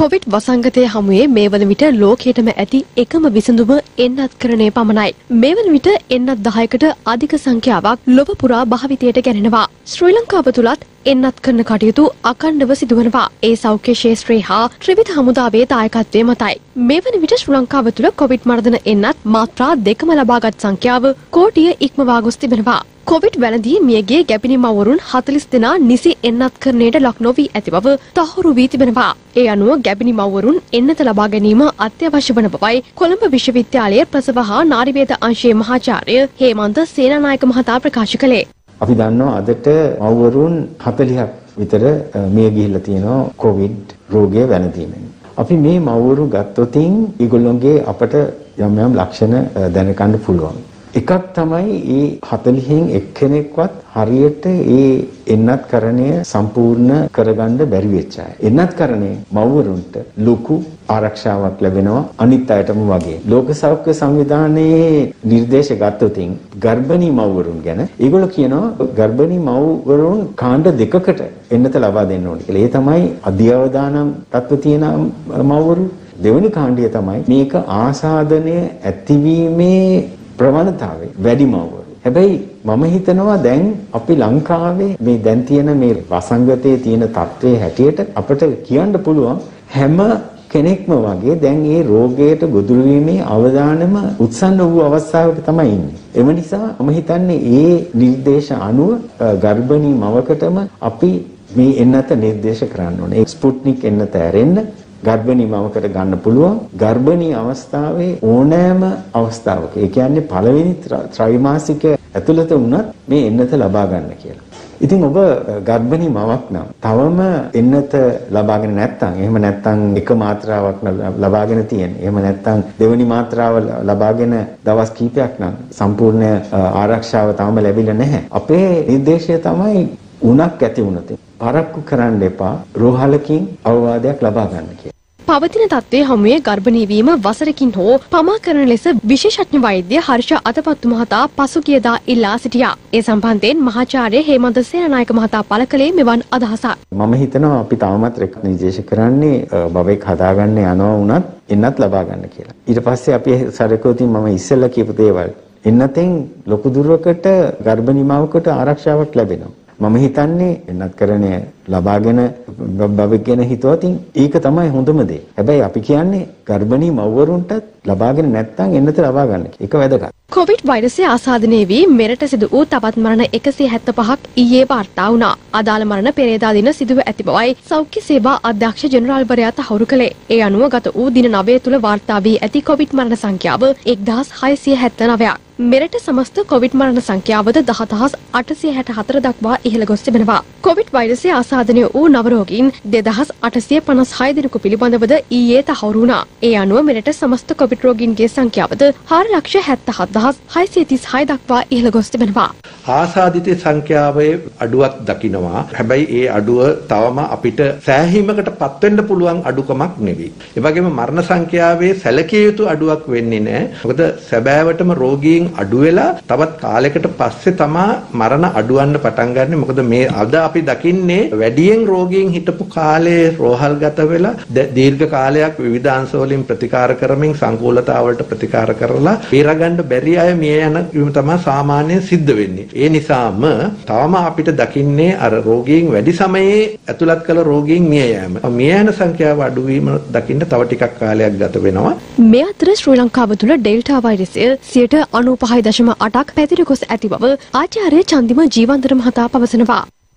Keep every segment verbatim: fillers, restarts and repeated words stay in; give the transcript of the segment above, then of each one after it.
Covid වසංගතය හමුවේ මේ වන විට ලෝකයටම ඇති එකම විසඳුම එන්නත්කරණය පමණයි. මේ වන විට එන්නත් දහයකට අධික සංඛ්‍යාවක් ලොව පුරා භාවිතයට ගැනෙනවා. ශ්‍රී ලංකාව තුලත් එන්නත් කරන කටයුතු අඛණ්ඩව සිදුවනවා. ඒ සෞඛ්‍ය ශාස්ත්‍රයේ හා ත්‍රිවිධ හමුදාවේ දායකත්වය මතයි. මේ වන විට ශ්‍රී ලංකාව තුල කොවිඩ් මර්ධන එන්නත් මාත්‍රා දෙකම ලබාගත් සංඛ්‍යාව කෝටිය ඉක්මවා ගොස් තිබෙනවා. කොවිඩ් වැළඳී මියගිය ගැබිණි මව්වරුන් හතළිස් දෙනා නිසි එන්නත්කරණයට ලක් නොවී ඇති බව තහවුරු වී තිබෙනවා. ඒ අනුව ගැබිණි මව්වරුන් එන්නත ලබා ගැනීම අත්‍යවශ්‍ය වන බවයි කොළඹ විශ්වවිද්‍යාලයේ ප්‍රසව හා නාරිවේද අංශයේ මහාචාර්ය හේමන්ත සේනානායක මහතා ප්‍රකාශ කළේ. අපි දන්නවා අදට මව්වරුන් හතළිහක් විතර මිය ගිහිල්ලා තියෙනවා කොවිඩ් රෝගය වැළඳීමෙන්. අපි මේ මව්වරු ගත්තොතින් ඒගොල්ලෝගේ අපට යම් යම් ලක්ෂණ දැනගන්න පුළුවන්. එකක් තමයි මේ හතළිහෙන් එක්කෙනෙක්වත් හරියට ඒ එන්නත්කරණය සම්පූර්ණ කරගන්න බැරි වෙච්ච අය. එන්නත්කරණය මව්වරුන්ට ලොකු ආරක්ෂාවක් ලැබෙනවා අනිත් අයටම වගේ. ලෝක සෞඛ්‍ය සංවිධානයේ නිර්දේශ ගත්තොතින් ගර්භණී මව්වරුන් ගැන ඒගොල්ලෝ කියනවා ගර්භණී මව්වරුන් කාණ්ඩ දෙකකට එන්නත ලබා දෙන්න ඕනේ කියලා. ඒ තමයි අධ්‍යවදානම් තත්ත්ව තියෙන මව්වරු. දෙවෙනි කාණ්ඩය තමයි මේක ආසාදනය ඇතිවීමේ ප්‍රවණතාවය වැඩි මව්වරු. හැබැයි මම හිතනවා දැන් අපි ලංකාවේ මේ දැන් තියෙන මේ වසංගතයේ තියෙන තත්ත්වයේ හැටියට අපිට කියන්න පුළුවන් හැම කෙනෙක්ම වගේ දැන් මේ රෝගයට ගොදුරු වීමේ අවදානම උත්සන්න වූ අවස්ථාවක තමයි ඉන්නේ. එම නිසා මම හිතන්නේ මේ නිර්දේශ අනුව ගර්භණී මවකටම අපි මේ එන්නත නිර්දේශ කරන්න ඕනේ. ස්පුට්නික් එන්නත ඇරෙන්න ගර්භණී මවකට ගන්න පුළුවන්. ගර්භණී අවස්ථාවේ ඕනෑම අවස්ථාවක ඒ කියන්නේ පළවෙනි ත්‍රිමාසික ඇතුළත වුණත් මේ එන්නත ලබා ගන්න කියලා. ඉතින් ඔබ ගර්භණී මවක් නම් තවම එන්නත ලබාගෙන නැත්නම් එහෙම නැත්නම් එක මාත්‍රාවක් ලබාගෙන තියෙන. එහෙම නැත්නම් දෙවෙනි මාත්‍රාව ලබාගෙන දවස් කිහිපයක් නම් සම්පූර්ණ ආරක්ෂාව තාම ලැබිලා නැහැ. අපේ නිර්දේශය තමයි උණක් ඇති වුණොත් පරක්කු කරන්න එපා රෝහලකින් අවවාදයක් ලබා ගන්න කියලා. පවතින තත්ත්වයේ හමුවේ ගර්භණී වීම වසරකින් හෝ පමා කරන ලෙස විශේෂඥ වෛද්‍ය හර්ෂ අතපත්තු මහතා පසුගියදා ඉල්ලා සිටියා. ඒ සම්බන්ධයෙන් මහාචාර්ය හේමන්ත සේනානායක මහතා පළ කළේ මෙවන් අදහසක්. මම හිතනවා අපි තාමත් රෙකෝඩ් නිර්දේශ කරන්නේ බබෙක් හදාගන්න යනවා වුණත් එන්නත් ලබා ගන්න කියලා. ඊට පස්සේ අපි සරකෝතින් මම ඉස්සෙල්ලා කියපු දේවල් එන්නතෙන් ලොකු දුරකට ගර්භණී මවකට ආරක්ෂාවක් ලැබෙනවා. මම හිතන්නේ එන්නත්කරණය ලබාගෙන බබෙක් ගැන හිතුවොත් ඒක තමයි හොඳම දේ. හැබැයි අපි කියන්නේ ගර්භණී මව්වරුන්ට ලබාගෙන නැත්නම් එන්නත ලබා ගන්න. ඒක වැදගත්. කොවිඩ් වෛරසය ආසාදනය වී මෙරට සිදු වූ තවත් මරණ එකසිය හැත්තෑ පහක් ඊයේ වාර්තා වුණා. අදාළ මරණ පෙරේදා දින සිදුව ඇති බවයි සෞඛ්‍ය සේවා අධ්‍යක්ෂ ජෙනරාල්වරයා තහවුරු කළේ. ඒ අනුව ගත වූ දින නවය තුල වාර්තා වී ඇති කොවිඩ් මරණ සංඛ්‍යාව එක්දහස් හයසිය හැත්තෑ නවයක්. මෙරට සමස්ත කොවිඩ් මරණ සංඛ්‍යාවද දහදහස් අටසිය හැට හතර දක්වා ඉහළ ගොස් තිබෙනවා. කොවිඩ් වෛරසය ආසාදනය වූ නව රෝගීන් දෙදහස් අටසිය පනස් හය දෙනෙකු පිළිබඳවද ඊයේ තහවුරු වුණා. ඒ අනුව මෙරට සමස්ත කොවිඩ් රෝගීන්ගේ සංඛ්‍යාවද හාර ලක්ෂ හැත්තෑ හත් දහස් හයසිය තිස් හය දක්වා ඉහළ ගොස් තිබෙනවා. ආසාදිත සංඛ්‍යාවේ අඩුවක් දකින්නවා. හැබැයි ඒ අඩුව තවම අපිට සෑහීමකට පත් වෙන්න පුළුවන් අඩුකමක් නෙවෙයි. ඒ වගේම මරණ සංඛ්‍යාවේ සැලකිය යුතු අඩුවක් වෙන්නේ නැහැ. මොකද සැබෑවටම රෝගීන් අඩු වෙලා තවත් කාලයකට පස්සේ තමා මරණ අඩුවන්න පටන් ගන්න. මොකද මේ අද අපි දකින්නේ වැඩියෙන් රෝගීන් හිටපු කාලේ රෝහල්ගත වෙලා දීර්ඝ කාලයක් විවිධ අංශ වලින් ප්‍රතිකාර කරමින් සංකූලතාවලට ප්‍රතිකාර කරලා බේරගන්න බැරි අය මිය යන තමයි සාමාන්‍යයෙන් සිද්ධ වෙන්නේ. ඒ නිසාම තවම අපිට දකින්නේ අර රෝගීන් වැඩි සමයේ ඇතුළත් කළ රෝගීන් මිය යෑම. මිය යන සංඛ්‍යාව අඩු වීම දකින්න තව ටිකක් කාලයක් ගත වෙනවා. මේ අතර ශ්‍රී ලංකාව තුළ ඩෙල්ටා වෛරසය සියයට අනූපහයි දශම අටක් පැතිර ගොස් ඇති බව ආචාර්ය චන්දිම ජීවන්තර මහතා පවසනවා.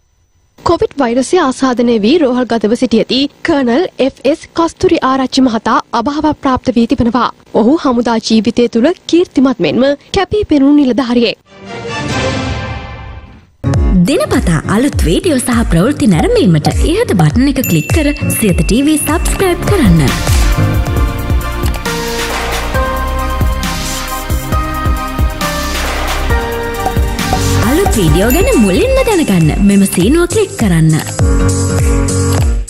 කොවිඩ් වෛරසය ආසාදනය වී රෝහල්ගතව සිටියදී Colonel F S Kasthuri Arachchi මහතා අභාව ප්‍රාප්ත වී තිබෙනවා. ඔහු හමුදා ජීවිතය තුළ කීර්තිමත් මෙන්ම කැපී පෙනුණු නිලධාරියෙක්. දිනපතා අලුත් වීඩියෝ සහ ප්‍රවෘත්ති නැරඹීමට ඉහත බටන් එක ක්ලික් කර සියත ටීවී සබ්ස්ක්‍රයිබ් කරන්න. අලුත් වීඩියෝ ගැන මුලින්ම දැනගන්න මෙම සීනුව ක්ලික් කරන්න.